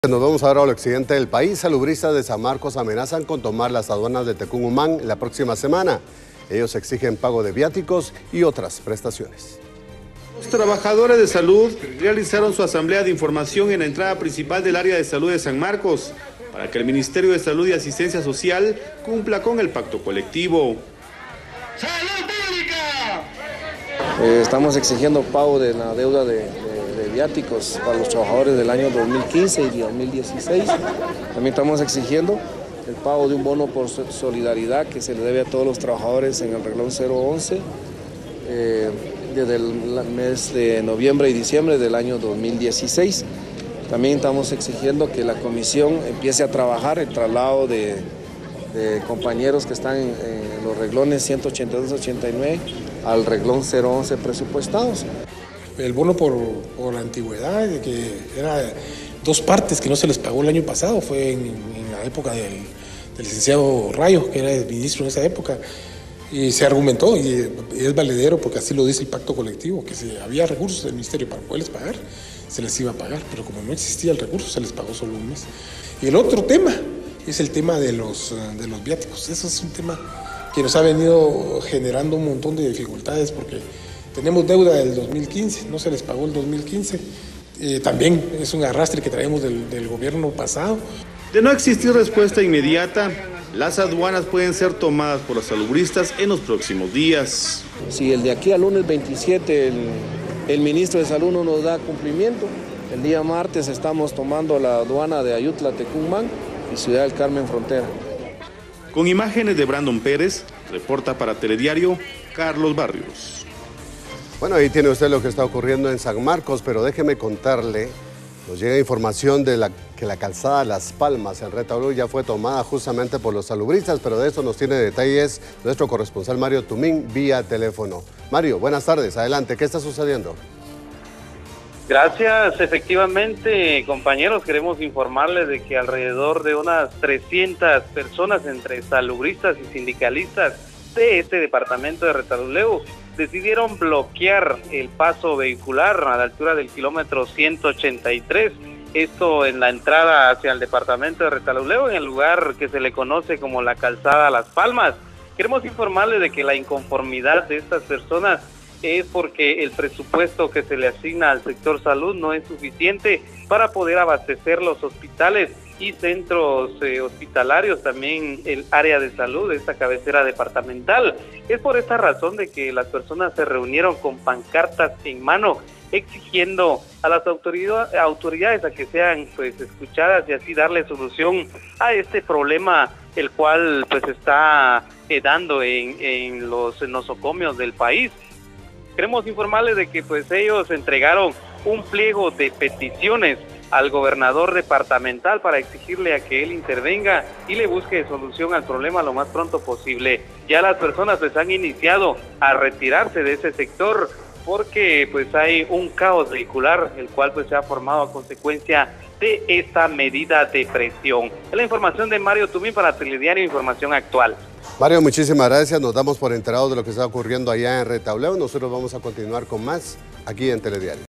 Nos vamos ahora al occidente del país. Salubristas de San Marcos amenazan con tomar las aduanas de Tecún-Umán la próxima semana. Ellos exigen pago de viáticos y otras prestaciones. Los trabajadores de salud realizaron su asamblea de información en la entrada principal del área de salud de San Marcos para que el Ministerio de Salud y Asistencia Social cumpla con el pacto colectivo. ¡Salud pública! Estamos exigiendo pago de la deuda de viáticos para los trabajadores del año 2015 y 2016. También estamos exigiendo el pago de un bono por solidaridad que se le debe a todos los trabajadores en el reglón 011 desde el mes de noviembre y diciembre del año 2016. También estamos exigiendo que la comisión empiece a trabajar el traslado de compañeros que están en los reglones 182-89 al reglón 011 presupuestados. El bono por la antigüedad, de que era dos partes que no se les pagó el año pasado, fue en la época del licenciado Rayo, que era el ministro en esa época, y se argumentó, y es valedero porque así lo dice el pacto colectivo, que si había recursos del ministerio para poderles pagar, se les iba a pagar, pero como no existía el recurso, se les pagó solo un mes. Y el otro tema es el tema de los viáticos. Eso es un tema que nos ha venido generando un montón de dificultades porque tenemos deuda del 2015, no se les pagó el 2015. También es un arrastre que traemos del gobierno pasado. De no existir respuesta inmediata, las aduanas pueden ser tomadas por los salubristas en los próximos días. Si el de aquí al lunes 27 el ministro de Salud no nos da cumplimiento, el día martes estamos tomando la aduana de Ayutla, Tecún-Umán y Ciudad del Carmen Frontera. Con imágenes de Brandon Pérez, reporta para Telediario Carlos Barrios. Bueno, ahí tiene usted lo que está ocurriendo en San Marcos, pero déjeme contarle, nos llega información de que la calzada Las Palmas en Retablú ya fue tomada justamente por los salubristas, pero de esto nos tiene detalles nuestro corresponsal Mario Tumín vía teléfono. Mario, buenas tardes, adelante, ¿qué está sucediendo? Gracias, efectivamente, compañeros, queremos informarles de que alrededor de unas 300 personas entre salubristas y sindicalistas de este departamento de Retablú decidieron bloquear el paso vehicular a la altura del kilómetro 183, esto en la entrada hacia el departamento de Retablú, en el lugar que se le conoce como la calzada Las Palmas. Queremos informarles de que la inconformidad de estas personas es porque el presupuesto que se le asigna al sector salud no es suficiente para poder abastecer los hospitales y centros hospitalarios, también el área de salud de esta cabecera departamental. Es por esta razón de que las personas se reunieron con pancartas en mano, exigiendo a las autoridades a que sean pues escuchadas y así darle solución a este problema, el cual pues está dando en los nosocomios del país. Queremos informarles de que pues ellos entregaron un pliego de peticiones al gobernador departamental para exigirle a que él intervenga y le busque solución al problema lo más pronto posible. Ya las personas pues han iniciado a retirarse de ese sector porque pues hay un caos vehicular, el cual pues se ha formado a consecuencia de esta medida de presión. Es la información de Mario Tumín para Telediario Información Actual. Mario, muchísimas gracias, nos damos por enterados de lo que está ocurriendo allá en Retablú. Nosotros vamos a continuar con más aquí en Telediario.